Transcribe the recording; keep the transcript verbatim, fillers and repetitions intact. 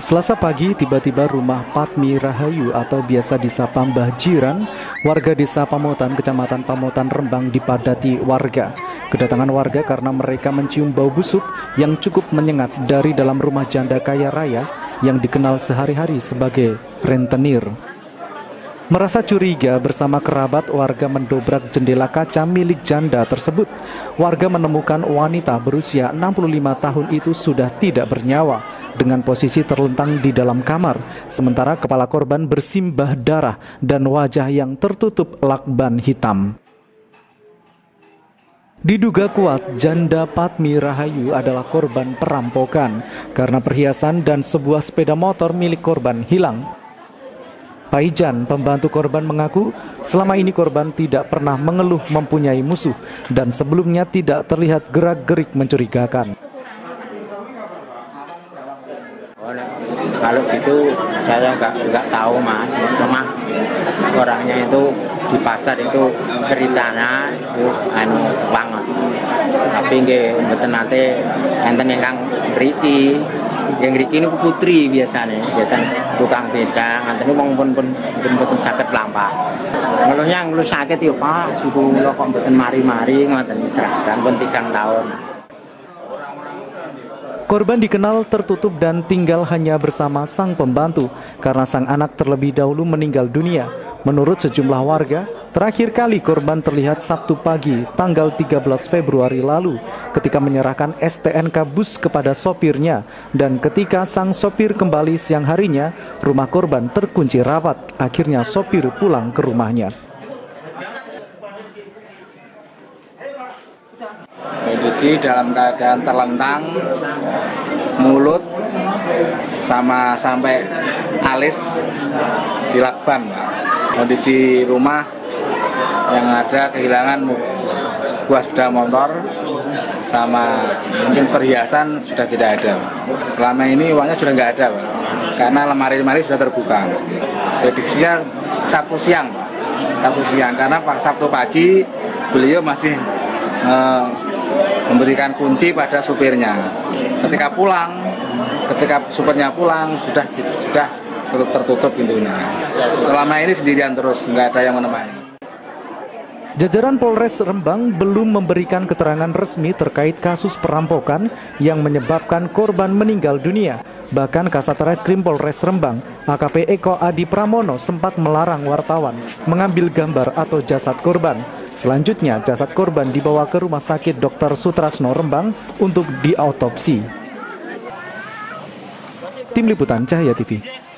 Selasa pagi, tiba-tiba rumah Patmi Rahayu atau biasa disapa Mbah Jiran, warga desa Pamotan, Kecamatan Pamotan, Rembang dipadati warga. Kedatangan warga karena mereka mencium bau busuk yang cukup menyengat dari dalam rumah janda kaya raya yang dikenal sehari-hari sebagai rentenir. Merasa curiga, bersama kerabat warga mendobrak jendela kaca milik janda tersebut. Warga menemukan wanita berusia enam puluh lima tahun itu sudah tidak bernyawa dengan posisi terlentang di dalam kamar, sementara kepala korban bersimbah darah dan wajah yang tertutup lakban hitam. Diduga kuat, janda Patmi Rahayu adalah korban perampokan karena perhiasan dan sebuah sepeda motor milik korban hilang. Paijan, pembantu korban, mengaku selama ini korban tidak pernah mengeluh mempunyai musuh dan sebelumnya tidak terlihat gerak-gerik mencurigakan. Kalau gitu saya nggak nggak tahu mas, cuma orangnya itu di pasar itu ceritanya itu anu banget. Tapi nggih mboten nate enten ingkang mriki. Yang mriki niku putri biasanya, biasanya tukang becak, nganten wong pun pun mboten saged lampah. Ngeluhnya ngeluh sakit ya Pak, suku kula kok mboten mari-mari ngoten serasan pun tigang tahun. Korban dikenal tertutup dan tinggal hanya bersama sang pembantu karena sang anak terlebih dahulu meninggal dunia. Menurut sejumlah warga, terakhir kali korban terlihat Sabtu pagi tanggal tiga belas Februari lalu ketika menyerahkan S T N K bus kepada sopirnya, dan ketika sang sopir kembali siang harinya, rumah korban terkunci rapat. Akhirnya sopir pulang ke rumahnya. Kondisi dalam keadaan terlentang, mulut sama sampai alis dilakban, Pak. Kondisi rumah yang ada kehilangan sebuah sepeda motor sama mungkin perhiasan sudah tidak ada. Selama ini uangnya sudah nggak ada, Pak, karena lemari-lemari sudah terbuka. Prediksinya Sabtu siang, Pak. Sabtu siang karena Pak Sabtu pagi beliau masih eh, memberikan kunci pada supirnya. Ketika pulang, ketika supirnya pulang sudah sudah tertutup pintunya. Selama ini sendirian terus, nggak ada yang menemani. Jajaran Polres Rembang belum memberikan keterangan resmi terkait kasus perampokan yang menyebabkan korban meninggal dunia. Bahkan Kasat Reskrim Polres Rembang, A K P Eko Adi Pramono, sempat melarang wartawan mengambil gambar atau jasad korban. Selanjutnya, jasad korban dibawa ke Rumah Sakit Dokter Sutrasno Rembang untuk diautopsi. Tim Liputan Cahaya T V.